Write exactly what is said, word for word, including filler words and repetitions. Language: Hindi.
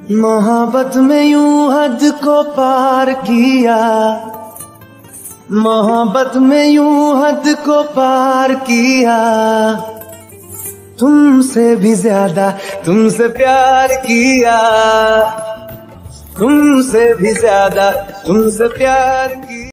मोहब्बत में यूं हद को पार किया, मोहब्बत में यूं हद को पार किया, तुमसे भी ज्यादा तुमसे प्यार किया, तुमसे भी ज्यादा तुमसे प्यार किया।